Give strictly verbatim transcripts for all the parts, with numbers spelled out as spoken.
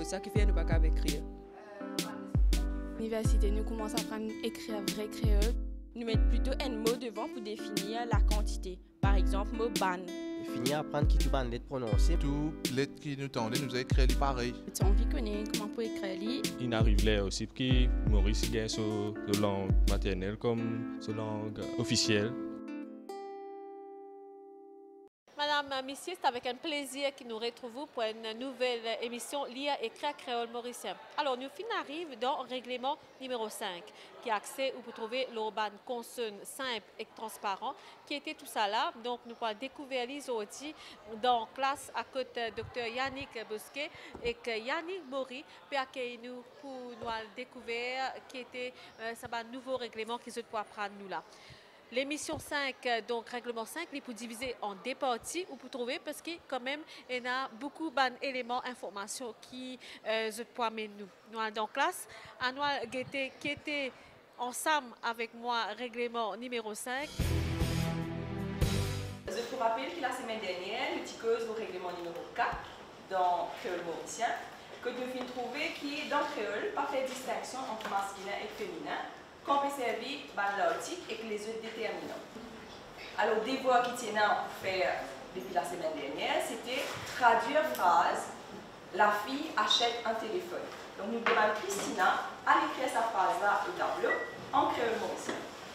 ça qui fait nous pas qu'avec écrire. À l'université, nous commençons à apprendre à écrire vrai créole. Nous mettons plutôt un mot devant pour définir la quantité. Par exemple, mot ban. Finir à apprendre qui tu vas lettre prononcer. Tout lettre qui nous tendait, nous a écrit pareil. Tu as envie de connaître comment pour écrire. Il arrive là aussi que Maurice gagne sa langue maternelle comme sa langue officielle. Madame, messieurs, c'est avec un plaisir que nous retrouvons pour une nouvelle émission Lire et écrire créole mauricien. Alors, nous arrivons dans le règlement numéro cinq, qui a accès où vous trouvez l'urban consonne simple et transparent, qui était tout ça là. Donc, nous allons découvrir les outils dans la classe à côté de docteur Yannick Bosquet et que Yannick Mori peut accueillir nous pour nous découvrir qui était euh, un nouveau règlement qui se doit apprendre nous là. L'émission cinq, donc règlement cinq, il est pour diviser en deux parties ou pour trouver parce que quand même, il y a beaucoup d'éléments, d'informations qui euh, se pointent nous. Nous sommes dans classe, nous qui était ensemble avec moi, règlement numéro cinq. Je vous rappelle que la semaine dernière, nous avons cause au règlement numéro quatre dans créole mauricien, que nous avons trouvé qui est dans créole, pas fait distinction entre masculin et féminin, qu'on peut servir par l'article et que les autres déterminants. Alors, des voix qui tiennent à faire depuis la semaine dernière, c'était traduire phrase « La fille achète un téléphone ». Donc, nous demandons Christina à écrire sa phrase-là au tableau en créole mauricien.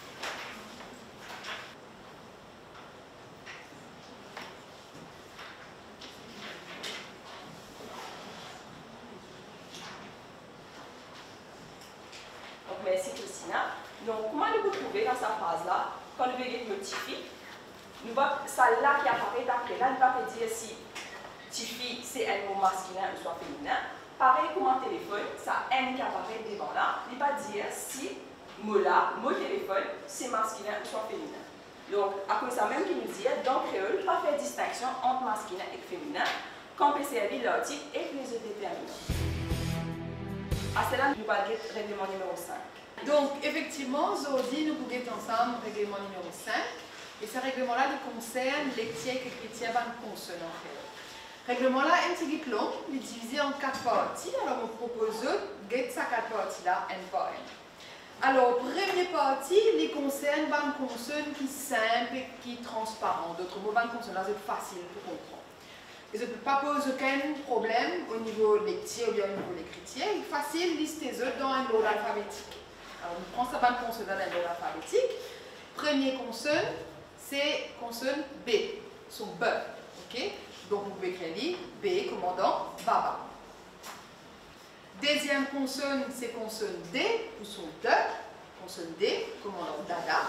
Donc, merci Christina. Donc, comment nous pouvons trouver dans sa phrase-là, quand nous voyons le Tifi, nous voyons celle-là qui apparaît après. Là, nous va dire si Tifi c'est un mot masculin ou soit féminin. Pareil comme un téléphone, ça N qui apparaît devant là, il va dire si mot-là, mot téléphone, c'est masculin ou soit féminin. Donc, à cause de ça même qui nous dit, dans le créole, pas faire distinction entre masculin et féminin, quand on peut servir l'article et les autres déterminants. À cela, nous allons le règlement numéro cinq. Donc, effectivement, aujourd'hui, nous pouvons ensemble le règlement numéro cinq. Et ce règlement-là concerne les tiers et écriture par consonne en fait. Le règlement-là est un petit peu long, il est divisé en quatre parties. Alors, on propose de get ces quatre parties-là un par un. Alors, première partie, il concerne par consonne qui est simple et qui est transparent. D'autres mots, par consonne, là, c'est facile pour comprendre. Et ça ne peut pas poser aucun problème au niveau lecture ou bien au niveau l'écriture. Il est facile de lister les autres dans un ordre alphabétique. Alors, on prend sa bonne consonne dans un ordre alphabétique. Première consonne, c'est consonne B, son B. Okay? Donc, vous pouvez écrire B, commandant Baba. Deuxième consonne, c'est consonne D, ou son D. Consonne D, commandant Dada.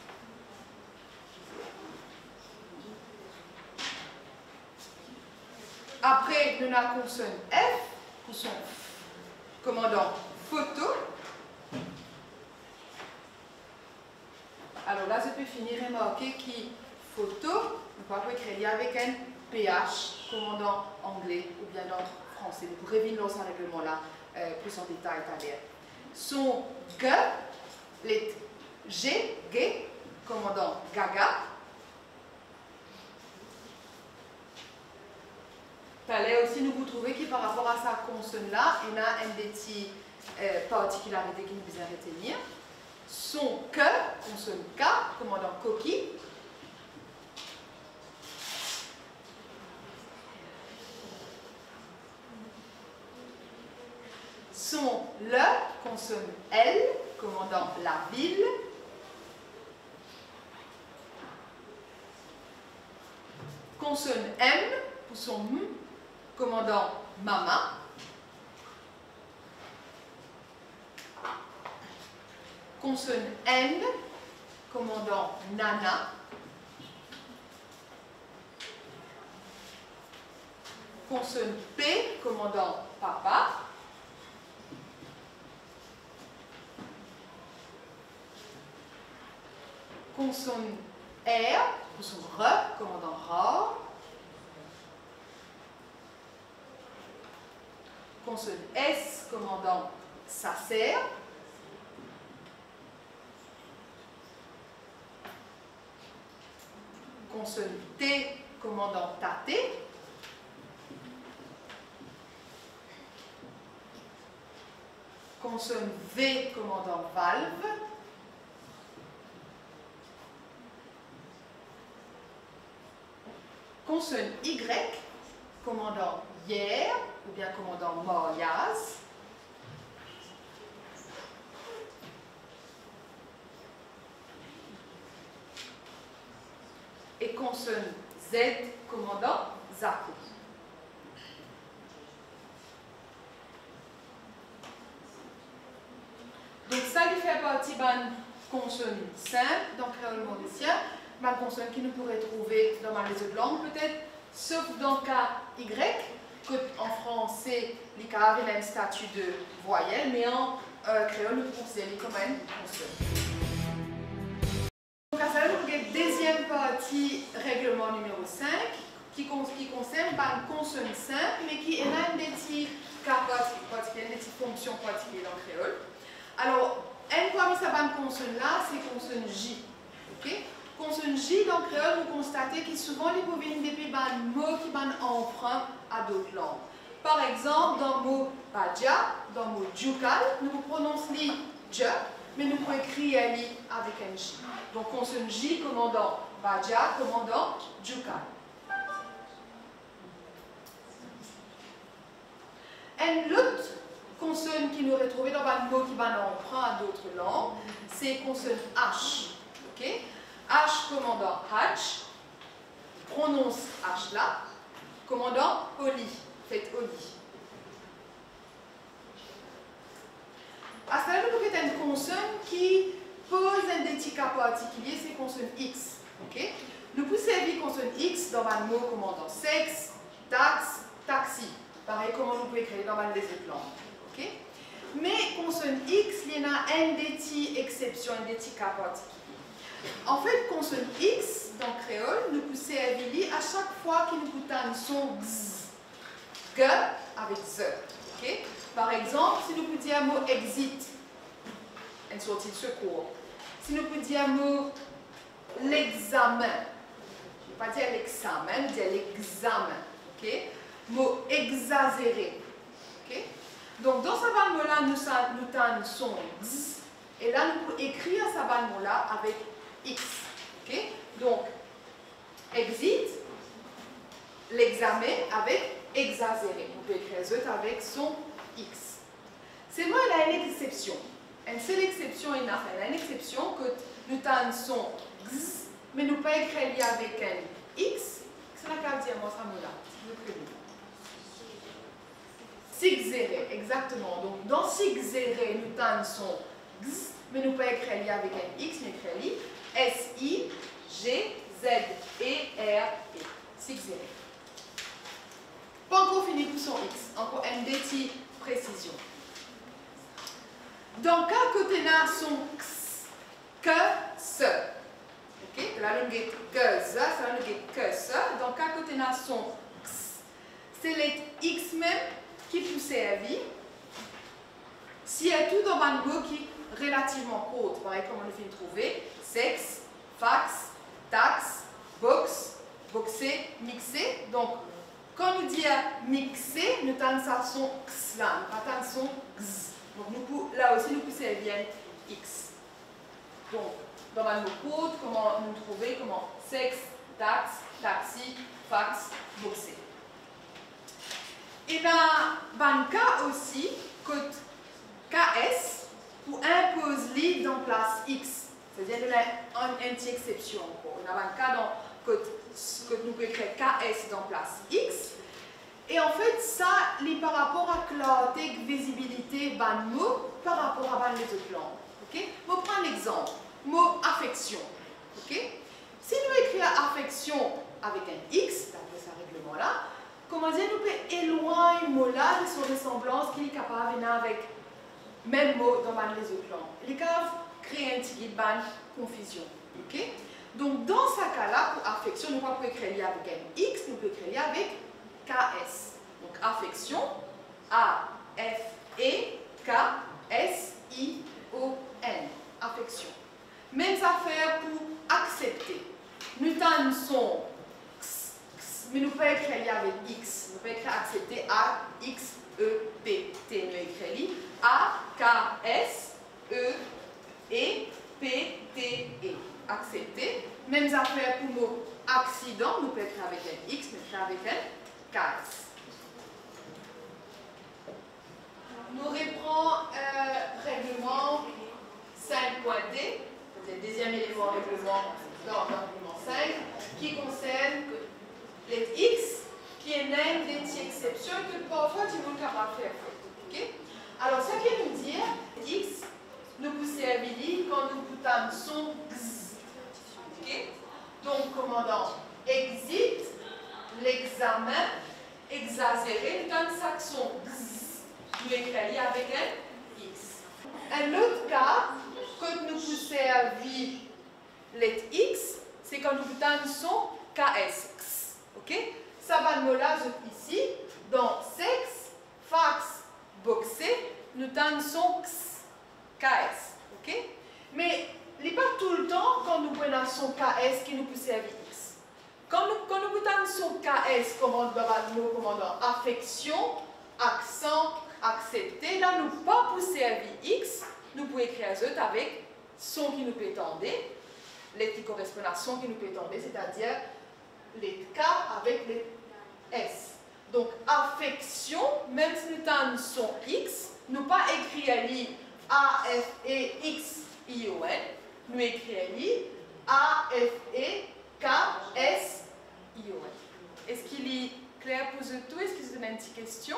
Après, nous avons la consonne F, ou son commandant photo. Alors là, je peux finir et marquer qui photo, nous pouvons écrire avec un P H, commandant anglais ou bien dans français. Vous pourrez revenir dans ce règlement-là euh, plus en détail tout à l'heure. Son G, les G, G, commandant Gaga. Tout à l'heure aussi, nous vous trouvez que par rapport à sa consonne-là, il y a une des petites euh, particularités qui nous besoin retenir. Son que, consonne K, commandant coquille. Son le, consonne L, commandant la ville. Consonne M, pour son M, commandant maman. Consonne N, commandant nana. Consonne P, commandant papa. Consonne R, pour son R, commandant rare. Consonne S, commandant sa sert. Consonne T, commandant tâté. consonne V commandant valve. Consonne Y commandant hier ou bien commandant mariage. Et consonne Z commandant Zaku. Donc ça il fait partie d'une consonne simple dans le créole mauricien, ma consonne qui nous pourrait trouver dans les autres langues peut-être, sauf dans le cas Y, que en français, il y a le même statut de voyelle, mais en euh, créole, nous considérons comme une consonne. Donc à ça, nous avons la deuxième partie, règlement numéro cinq, qui, qui concerne pas une consonne simple, mais qui est une des petits cas particuliers, des petites fonctions particulières dans le créole. Alors, une parmi ces consonnes-là, c'est consonne J. Okay? Consonne J dans le créole, vous constatez que souvent les proviennent depuis un mot qui va emprunt à d'autres langues. Par exemple, dans le mot Badja, dans le mot Djukal, nous prononçons les Dj, mais nous pouvons écrire li avec un J. Donc consonne J commandant Badja, commandant Djukal. Et l'autre consonne qui nous retrouvée dans un mot qui va emprunt à d'autres langues, c'est consonne H. Okay? H commandant H, prononce H là, commandant Oli, faites Oli. À cela, nous avons une consonne qui pose un des petits cas particuliers, c'est consonne X. Okay? Nous pouvons servir consonne X dans un mot commandant sexe, taxe, taxi. Pareil, comment nous pouvons écrire dans les autres langues. Okay? Mais consonne X, il y en a une des petites exceptions, un des petits cas particuliers. En fait, consonne X, dans le créole, nous pouvons servir à chaque fois qu'il nous coûte un son X, G avec Z. Okay? Par exemple, si nous pouvons dire un mot exit, une sortie de secours. Si nous pouvons dire un mot l'examen, je ne vais pas dire l'examen, je vais dire l'examen. Okay? Mot exagéré. Okay? Donc, dans ce mot-là, nous avons un son X, et là, nous pouvons écrire ce mot-là avec X. Okay? Donc, exit, l'examen avec exagéré. On peut écrire Z avec son X. C'est moi, il a une exception. Une seule exception, il a une exception que nous avons son X, mais nous ne pouvons pas écrire avec un X. C'est la carte dire moi ça mot-là. Sigzéré, exactement. Donc, dans Sigzéré, nous avons son X, mais nous ne pouvons pas écrire avec un X, mais écrire S I G Z E R E. Sigzéré. Pas encore fini pour son X. Encore une petite précision. Dans le cas côté là, son X, que ce. Ok? Là, nous avons que ce, ça nous avons que ce. Dans le cas côté là, son X, c'est les X même qui peut servir. S'il y a tout dans un mot qui est relativement court, pareil comme on le fait trouver, sexe, fax, taxe, box, boxer, mixer. Donc, quand nous disons mixer, nous avons ça son X là, nous avons son X. Donc, nous, là aussi, nous pouvons servir X. Donc, dans un mot court, comment nous trouver, comment sexe, taxe, taxi, fax, boxer. Et dans un cas aussi, que K S pour imposer dans place X. C'est-à-dire qu'il y a une petite exception encore. On a un cas dans, que, que nous pouvons écrire K S dans place X. Et en fait, ça, c'est par rapport à clarté, visibilité, ban mot, par rapport à ban les autres langues. Okay? Je vais prendre l'exemple. Mot affection. Okay? Si nous écrivons affection avec un X, d'après ce règlement-là, comment dire, nous pouvons éloigner le mot-là de son ressemblance qu'il est capable de venir avec même mot dans les autres langues. Il est capable de créer un petit ban confusion. Okay? Donc, dans ce cas-là, pour affection, nous ne pouvons pas écrire avec un X, nous pouvons écrire avec K S. Donc, affection, A F E K S I O N. Affection. Même affaire pour accepter. Nous avons son X, X, mais nous pouvons écrire avec X. Nous pouvons écrire accepter A X E P T. Nous écrivons A, K, S, E, E, P, T, E. Accepté. Même affaire pour le mot accident, nous pouvons écrire avec un X, nous écrire avec un K S. Nous reprenons euh, règlement cinq point D, c'est le deuxième élément règlement dans l'argument cinq, qui concerne les X, qui est une des exceptions que parfois tu es capable de faire. Okay? Alors, ce qui nous dit, X, nous pouvons servir quand nous poutons son X. Okay? Donc, commandant exit, l'examen, exagéré, dans chaque son X, nous écrivons avec un X. Un autre cas, que nous pouvons servir les X, c'est quand nous poutons son K S. Okay? Ça va nous là ici, dans sexe, fax, boxer, nous avons son K S. Okay? Mais il n'est pas tout le temps quand nous prenons son K S qui nous peut servir X. Quand nous, quand nous prenons son K S, comme on commandant affection, accent, accepté, là nous ne pas pour servir X, nous pouvons écrire Z avec son qui nous peut étendre, les qui correspondent à son qui nous peut étendre, c'est-à-dire les K avec les S. Donc, affection, même si nous avons son X, nous pas écrire A, F, E, X, I, O, N, nous écrire A, F, E, K, S, I, O, N. Est-ce qu'il est clair pour vous tous? Est-ce que vous avez une petite question?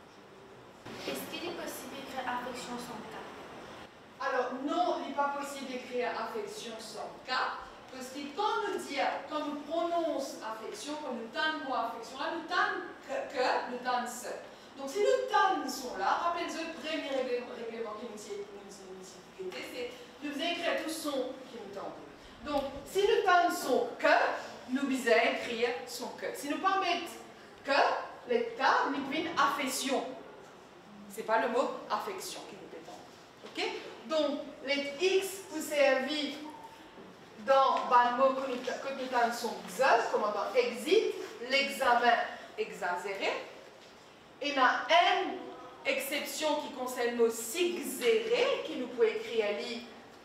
Est-ce qu'il est possible d'écrire affection sans K? Alors, non, il n'est pas possible d'écrire affection sans K. Parce que quand nous dit, quand nous prononçons affection, quand nous tannons le mot affection, là nous tannons que, que, nous tannons ce. Donc si nous tannons sont là, rappelez-vous le premier règlement qui nous dit, c'est nous faisons écrire tout son qui nous tente. Donc si nous tannons son que, nous devons écrire son que. Si nous pas mettre que, les cas, nous pouvons affection. Ce n'est pas le mot affection qui nous détend. Ok? Donc les X pour servir dans le mot que nous avons son xaz, comme dans exit, l'examen exagéré. Et il y a une exception qui concerne le mot sigzéré, qui nous peut écrire ali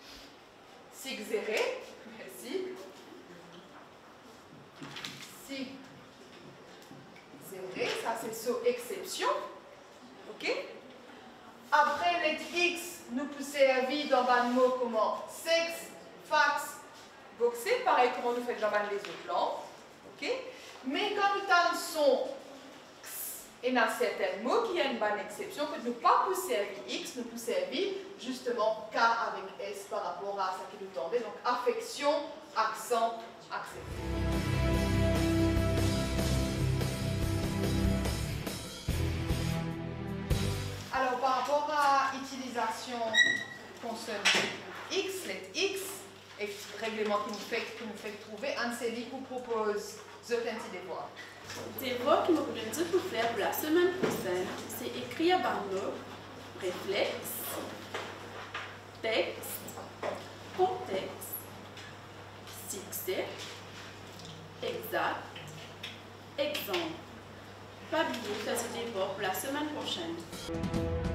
sigzéré. Merci. Sigzéré, ça c'est sur exception. Ok? Après les X, nous peut servir dans le mot comment sexe, fax, boxer, pareil comme nous fait dans les autres langues. Okay? Mais quand nous avons son X, il y a certains mots qui ont une bonne exception, que nous ne pas pousser servir X, nous pouvons servir justement K avec S par rapport à ce qui nous tombe. Donc affection, accent, accepté. Alors par rapport à l'utilisation consonne X, lettre X, et règlement qui nous fait, qui nous fait trouver, Anne-Célie vous propose The Plenty Devoir. Devoir qui nous donne pour faire pour la semaine prochaine, c'est écrire par nous, réflexe, texte, contexte, succès, exact, exemple. Pas oublier de faire ce devoir pour la semaine prochaine.